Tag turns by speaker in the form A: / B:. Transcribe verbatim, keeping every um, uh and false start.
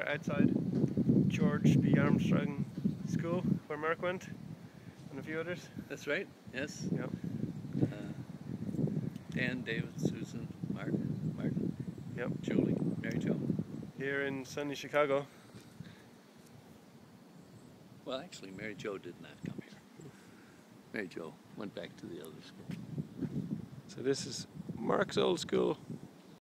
A: there outside George B. Armstrong School, where Mark went, and a few others.
B: That's right, yes.
A: Yeah.
B: Uh, Dan, David, Susan, Mark, Martin,
A: Yep.
B: Julie, Mary Jo.
A: Here in sunny Chicago.
B: Well, actually, Mary Jo did not come here. Mary Jo went back to the other school.
A: So this is Mark's old school.